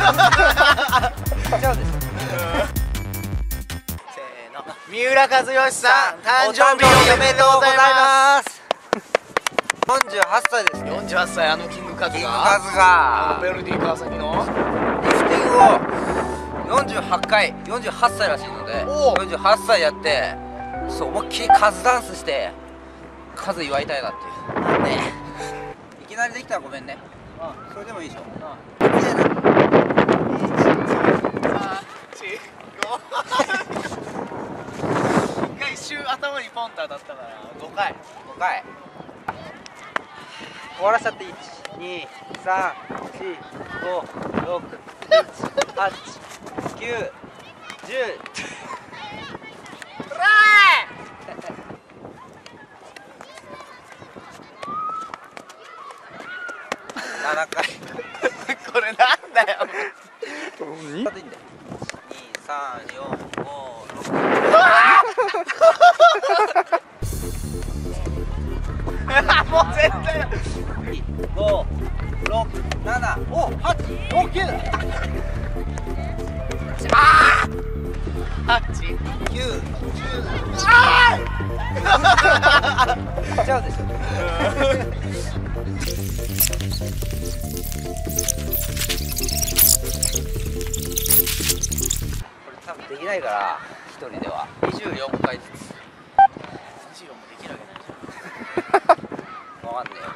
ちゃうでしょ。 せーの、三浦知良さん誕生日おめでとうございます。 48歳ですね。 48歳、あのキングカズキングがカズがベルディ川崎のリフティングを48回、48歳らしいので、48歳やって、そう思いっきりカズダンスしてカズ祝いたいなっていうね。いきなりできたらごめんね。それでもいいでしょ。 一回一周頭にポンと当たったから5回終わらしちゃって。12345678910。7回これなんだよ。 2、3、4、5、6。 もう絶対 5、6、7、お、8、お、9。 8、 9、10。ちゃうでしょ。これ多分できないから一人では24回ずつ。 24もできるわけないじゃん。 わかんね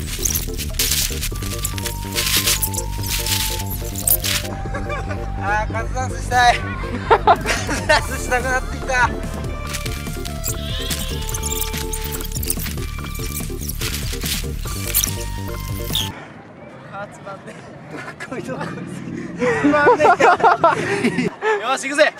えよ。あー、カズダンスしたい。カズダンスしたくなってきた。 つまんねどこいどこつまんねよし行くぜ。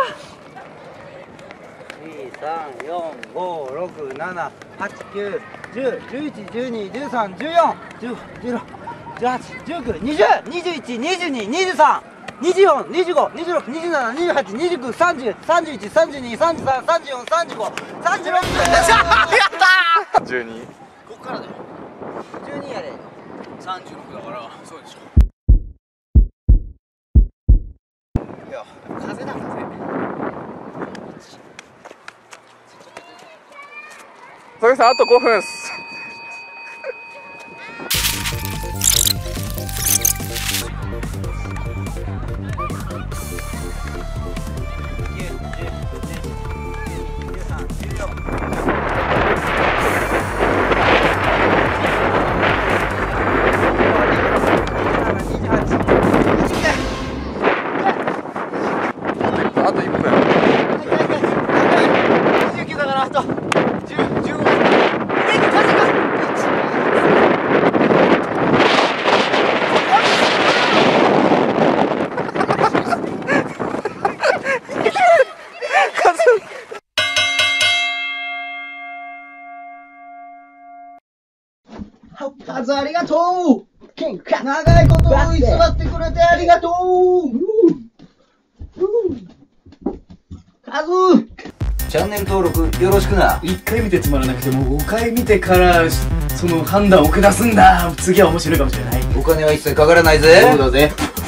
2、3、4、5、6、7、8、9、10、11、12、13、14、15、16、18、19、20、21、22、23、24、25、26、27、28、29、30、31、32、33、34、35、36。 やったー。 12。 こっからだよ。 12やで。 36だからそうでしょ。いや風だ風。 佐々木さんあと5分っす。あと1分。 29だからあと10、15。風が。カズありがとう。長いこと居座ってくれてありがとう。カズ。 チャンネル登録よろしくな。 1回見てつまらなくても5回見てからその判断を下すんだ。次は面白いかもしれない。 お金は一切かからないぜ。 そうだぜ。